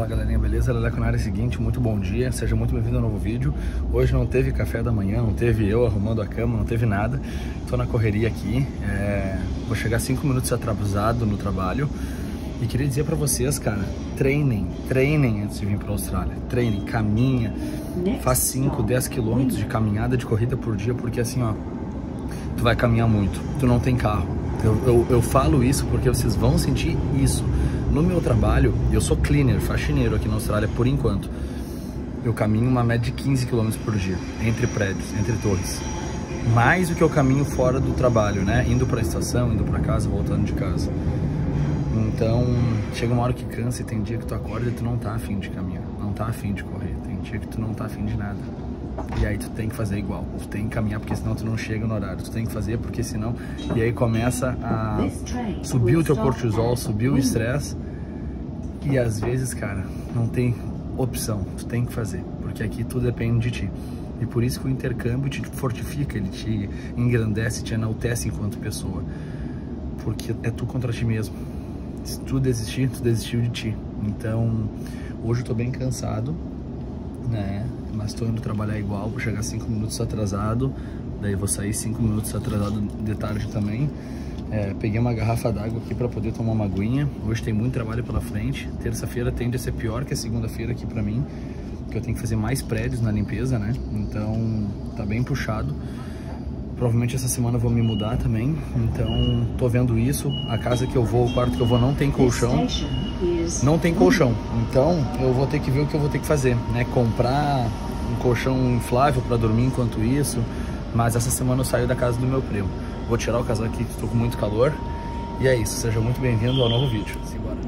Fala galerinha, beleza? Leleco na área. Seguinte, muito bom dia, seja muito bem-vindo ao novo vídeo. Hoje não teve café da manhã, não teve eu arrumando a cama, não teve nada. Tô na correria aqui, vou chegar 5 minutos atrasado no trabalho. E queria dizer pra vocês, cara, treinem antes de vir pra Austrália. Treinem, caminha, faz 5, 10 quilômetros de caminhada, de corrida por dia, porque assim, ó, tu vai caminhar muito, tu não tem carro. Eu falo isso porque vocês vão sentir isso. No meu trabalho, eu sou cleaner, faxineiro aqui na Austrália por enquanto. Eu caminho uma média de 15 km por dia, entre prédios, entre torres. Mais do que eu caminho fora do trabalho, né? Indo pra estação, indo pra casa, voltando de casa. Então, chega uma hora que cansa e tem dia que tu acorda e tu não tá afim de caminhar, não tá afim de correr. Tem dia que tu não tá afim de nada. E aí tu tem que fazer igual, tu tem que caminhar porque senão tu não chega no horário, tu tem que fazer porque senão... E aí começa a subir o teu cortisol, subir o estresse. E às vezes, cara, não tem opção, tu tem que fazer, porque aqui tudo depende de ti. E por isso que o intercâmbio te fortifica, ele te engrandece, te enaltece enquanto pessoa. Porque é tu contra ti mesmo. Se tu desistir, tu desistiu de ti. Então, hoje eu tô bem cansado, né? Mas tô indo trabalhar igual, vou chegar 5 minutos atrasado, daí vou sair 5 minutos atrasado de tarde também. Peguei uma garrafa d'água aqui para poder tomar uma aguinha. Hoje tem muito trabalho pela frente. Terça-feira tende a ser pior que a segunda-feira aqui para mim, porque eu tenho que fazer mais prédios na limpeza, né? Então tá bem puxado. Provavelmente essa semana eu vou me mudar também, então tô vendo isso. A casa que eu vou, o quarto que eu vou não tem colchão. Não tem colchão, então eu vou ter que ver o que eu vou ter que fazer, né? Comprar um colchão inflável para dormir enquanto isso. Mas essa semana eu saio da casa do meu primo. Vou tirar o casaco aqui que estou com muito calor. E é isso, seja muito bem-vindo ao novo vídeo. Simbora.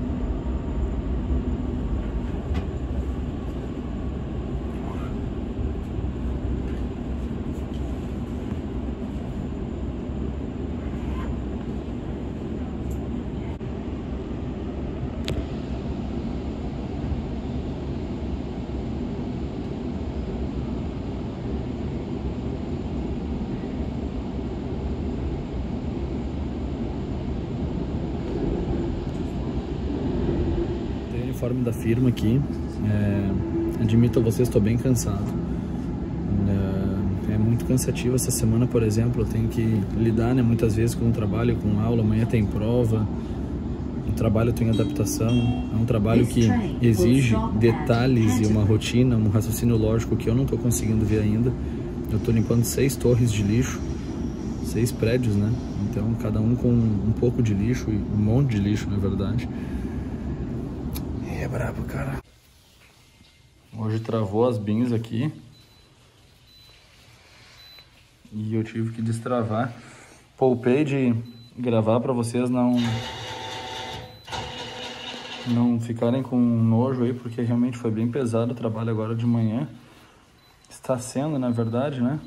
Uniforme da firma aqui, admito a vocês, estou bem cansado, é muito cansativo essa semana. Por exemplo, eu tenho que lidar, né, muitas vezes com o trabalho, com aula, amanhã tem prova, o trabalho tem adaptação, é um trabalho que exige detalhes e uma rotina, um raciocínio lógico que eu não estou conseguindo ver ainda. Eu estou limpando 6 torres de lixo, 6 prédios, né, então cada um com um pouco de lixo, e um monte de lixo na verdade. É brabo, cara. Hoje travou as bins aqui e eu tive que destravar. Poupei de gravar pra vocês não ficarem com nojo aí, porque realmente foi bem pesado o trabalho agora de manhã. Está sendo, na verdade, né?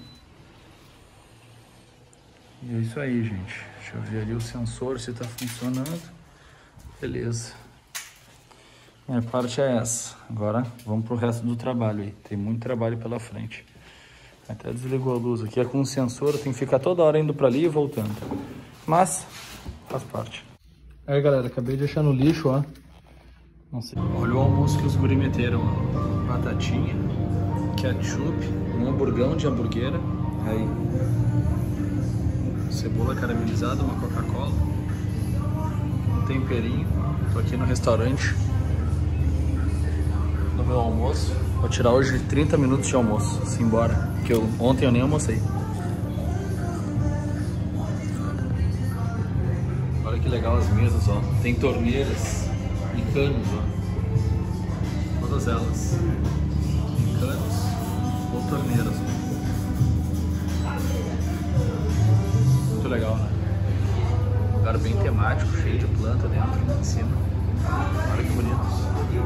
E é isso aí, gente. Deixa eu ver ali o sensor se tá funcionando. Beleza. Minha parte é essa. Agora vamos pro resto do trabalho aí. Tem muito trabalho pela frente. Até desligou a luz aqui. É com o sensor, eu tenho que ficar toda hora indo pra ali e voltando. Mas faz parte. Aí galera, acabei de achar no lixo, ó. Não sei. Olha o almoço que os guri meteram, ó. Batatinha, ketchup, um hamburgão de hamburguera. Aí. Cebola caramelizada, uma Coca-Cola. Um temperinho. Tô aqui no restaurante. No meu almoço, vou tirar hoje 30 minutos de almoço, simbora, porque ontem eu nem almocei. Olha que legal as mesas, ó, tem torneiras e canos, ó, todas elas, tem canos ou torneiras, muito legal, né? Lugar bem temático, cheio de planta dentro, em cima, olha que bonito.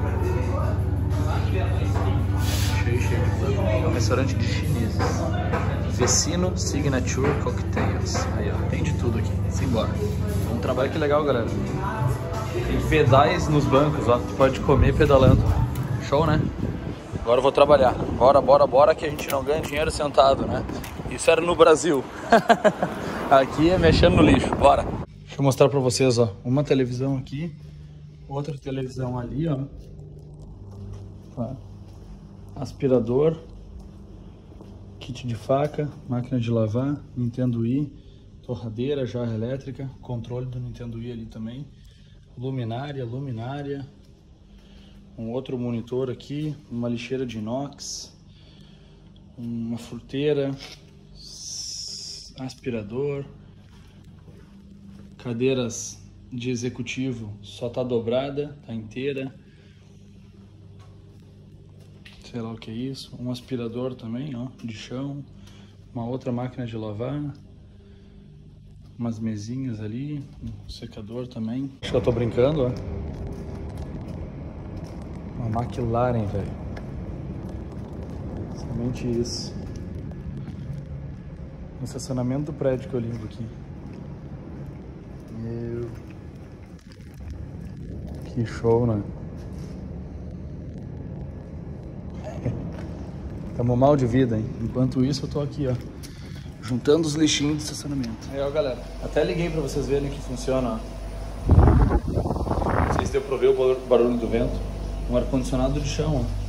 Cheio de planta. É um restaurante de chineses. Vecino Signature Cocktails. Aí, ó, tem de tudo aqui. Simbora. É um trabalho que legal, galera. Tem pedais nos bancos, ó. Tu pode comer pedalando. Show, né? Agora eu vou trabalhar. Bora, que a gente não ganha dinheiro sentado, né? Isso era no Brasil. Aqui é mexendo no lixo. Bora. Deixa eu mostrar pra vocês, ó. Uma televisão aqui. Outra televisão ali, ó. Opa. Aspirador, kit de faca, máquina de lavar, Nintendo Wii, torradeira, jarra elétrica, controle do Nintendo Wii ali também, luminária, um outro monitor aqui, uma lixeira de inox, uma fruteira, aspirador, cadeiras de executivo só tá dobrada, tá inteira, sei lá o que é isso, um aspirador também, ó, de chão, uma outra máquina de lavar, umas mesinhas ali, um secador também. Acho que eu tô brincando, ó. Uma McLaren, velho. Somente isso. No estacionamento do prédio que eu limpo aqui. Meu... Que show, né? Tamo mal de vida, hein? Enquanto isso eu tô aqui, ó, juntando os lixinhos do estacionamento. Aí, ó, galera, até liguei pra vocês verem que funciona, ó. Não sei se deu pra ver o barulho do vento. Um ar-condicionado de chão, ó.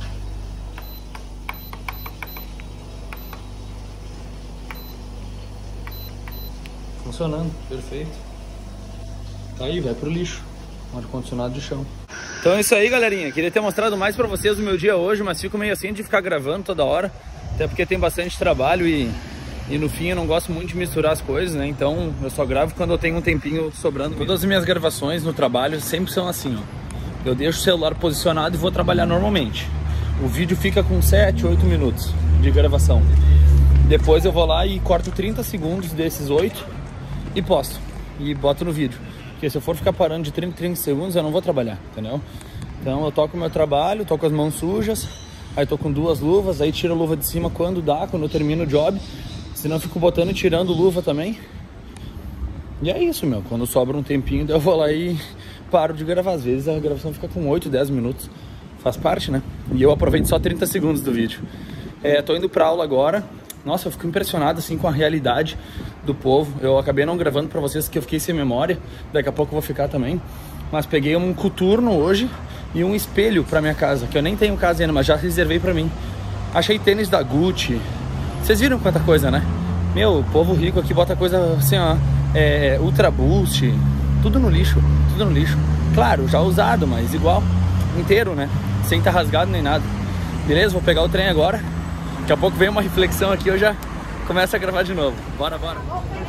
Funcionando, perfeito. Tá aí, vai pro lixo. Um ar-condicionado de chão. Então é isso aí, galerinha. Queria ter mostrado mais pra vocês o meu dia hoje, mas fico meio assim de ficar gravando toda hora. Até porque tem bastante trabalho e no fim eu não gosto muito de misturar as coisas, né? Então eu só gravo quando eu tenho um tempinho sobrando. Todas as minhas gravações no trabalho sempre são assim, ó. Eu deixo o celular posicionado e vou trabalhar normalmente. O vídeo fica com 7, 8 minutos de gravação. Depois eu vou lá e corto 30 segundos desses 8 e posto. E boto no vídeo. Porque se eu for ficar parando de 30 segundos, eu não vou trabalhar, entendeu? Então eu toco o meu trabalho, tô com as mãos sujas, aí tô com 2 luvas, aí tiro a luva de cima quando dá, quando eu termino o job. Senão eu fico botando e tirando luva também. E é isso, meu. Quando sobra um tempinho, eu vou lá e paro de gravar. Às vezes a gravação fica com 8, 10 minutos. Faz parte, né? E eu aproveito só 30 segundos do vídeo. Tô indo pra aula agora. Nossa, eu fico impressionado assim com a realidade do povo. Eu acabei não gravando pra vocês porque eu fiquei sem memória. Daqui a pouco eu vou ficar também. Mas peguei um coturno hoje e um espelho pra minha casa, que eu nem tenho casa ainda, mas já reservei pra mim. Achei tênis da Gucci. Vocês viram quanta coisa, né? Meu, o povo rico aqui bota coisa assim, ó, Ultra Boost, tudo no lixo, tudo no lixo. Claro, já usado, mas igual, inteiro, né? Sem estar rasgado nem nada. Beleza? Vou pegar o trem agora. Daqui a pouco vem uma reflexão aqui, eu já começo a gravar de novo. Bora, bora.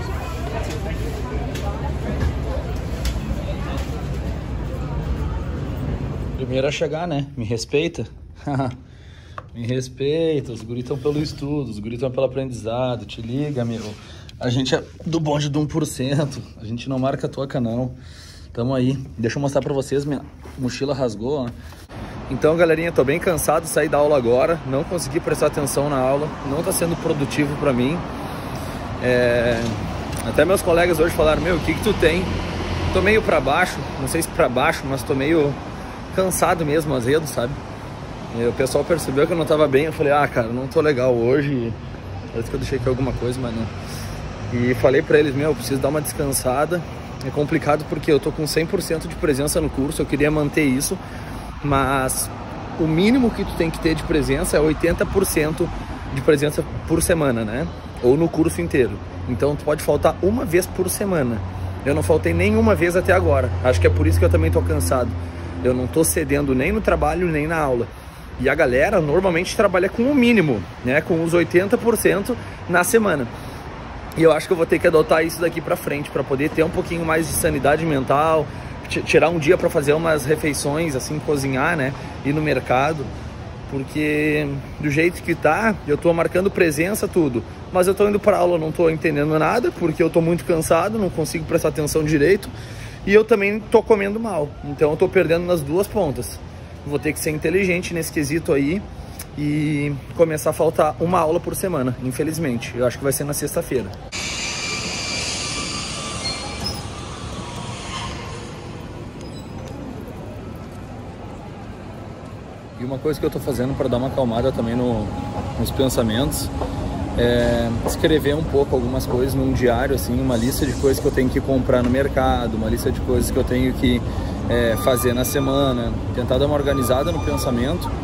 Primeiro a chegar, né? Me respeita. Me respeita, os guris estão pelo estudo, os guris estão pelo aprendizado. Te liga, meu. A gente é do bonde do 1%. A gente não marca a toca, não. Tamo aí. Deixa eu mostrar pra vocês. Minha mochila rasgou, ó. Então, galerinha, tô bem cansado de sair da aula agora. Não consegui prestar atenção na aula. Não tá sendo produtivo pra mim. Até meus colegas hoje falaram, meu, o que tu tem? Tô meio pra baixo. Não sei se pra baixo, mas tô meio cansado mesmo, azedo, sabe? E o pessoal percebeu que eu não tava bem. Eu falei, cara, não tô legal hoje. Parece que eu deixei aqui alguma coisa, mas não. E falei pra eles, meu, eu preciso dar uma descansada. É complicado porque eu tô com 100% de presença no curso. Eu queria manter isso, mas o mínimo que tu tem que ter de presença é 80% de presença por semana, né? Ou no curso inteiro. Então tu pode faltar uma vez por semana. Eu não faltei nenhuma vez até agora. Acho que é por isso que eu também tô cansado. Eu não tô cedendo nem no trabalho, nem na aula. E a galera normalmente trabalha com o mínimo, né? Com os 80% na semana. E eu acho que eu vou ter que adotar isso daqui pra frente, pra poder ter um pouquinho mais de sanidade mental, tirar um dia pra fazer umas refeições, assim, cozinhar, né? Ir no mercado. Porque do jeito que tá, eu tô marcando presença, tudo. Mas eu tô indo pra aula, não tô entendendo nada, porque eu tô muito cansado, não consigo prestar atenção direito. E eu também tô comendo mal. Então eu tô perdendo nas duas pontas. Vou ter que ser inteligente nesse quesito aí e começar a faltar uma aula por semana, infelizmente. Eu acho que vai ser na sexta-feira. E uma coisa que eu tô fazendo para dar uma acalmada também nos pensamentos é escrever um pouco algumas coisas num diário, assim, uma lista de coisas que eu tenho que comprar no mercado, uma lista de coisas que eu tenho que fazer na semana, tentar dar uma organizada no pensamento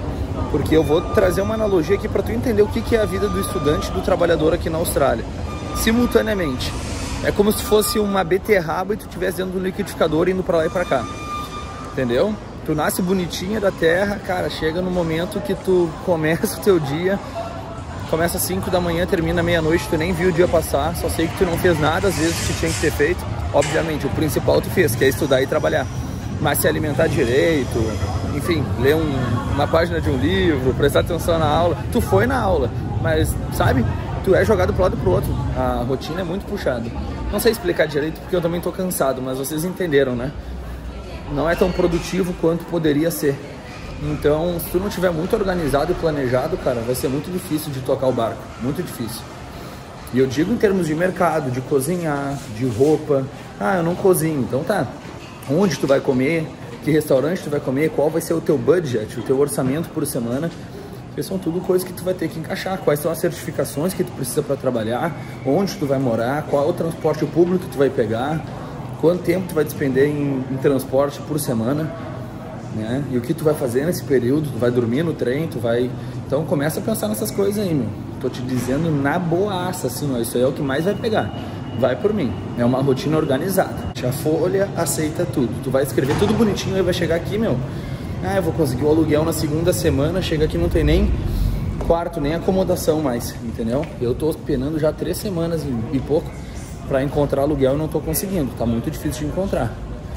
Porque eu vou trazer uma analogia aqui para tu entender o que é a vida do estudante e do trabalhador aqui na Austrália. Simultaneamente. É como se fosse uma beterraba e tu estivesse dentro do liquidificador indo para lá e para cá. Entendeu? Tu nasce bonitinha da terra, cara, chega no momento que tu começa o teu dia, começa às 5 da manhã, termina meia-noite, tu nem viu o dia passar, só sei que tu não fez nada, às vezes tu tinha que ter feito. Obviamente, o principal tu fez, que é estudar e trabalhar. Mas se alimentar direito, enfim, ler uma página de um livro, prestar atenção na aula, tu foi na aula, mas, sabe, tu é jogado pro lado e pro outro. A rotina é muito puxada. Não sei explicar direito porque eu também tô cansado, mas vocês entenderam, né? Não é tão produtivo quanto poderia ser. Então, se tu não tiver muito organizado e planejado, cara, vai ser muito difícil de tocar o barco, muito difícil. E eu digo em termos de mercado, de cozinhar, de roupa. Ah, eu não cozinho, então tá. Onde tu vai comer, que restaurante tu vai comer, qual vai ser o teu budget, o teu orçamento por semana. Porque são tudo coisas que tu vai ter que encaixar. Quais são as certificações que tu precisa para trabalhar, onde tu vai morar, qual é o transporte público que tu vai pegar, quanto tempo tu vai despender em transporte por semana, né? E o que tu vai fazer nesse período, tu vai dormir no trem, tu vai... Então começa a pensar nessas coisas aí, meu. Tô te dizendo na boaça, assim, ó, isso aí é o que mais vai pegar. Vai por mim, é uma rotina organizada. A folha aceita tudo, tu vai escrever tudo bonitinho, aí vai chegar aqui, meu, eu vou conseguir o aluguel na segunda semana, chega aqui não tem nem quarto, nem acomodação mais, entendeu? Eu tô penando já 3 semanas e pouco pra encontrar aluguel e não tô conseguindo, tá muito difícil de encontrar.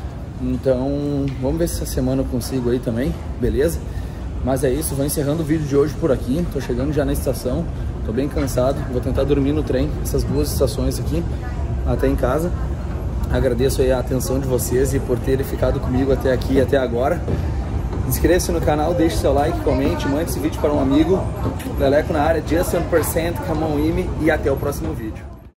Então, vamos ver se essa semana eu consigo aí também, beleza? Mas é isso, vou encerrando o vídeo de hoje por aqui, tô chegando já na estação. Tô bem cansado, vou tentar dormir no trem, essas 2 estações aqui, até em casa. Agradeço aí a atenção de vocês e por terem ficado comigo até aqui, até agora. Inscreva-se no canal, deixe seu like, comente, mande esse vídeo para um amigo. Leleco na área, just 1%, come on, e até o próximo vídeo.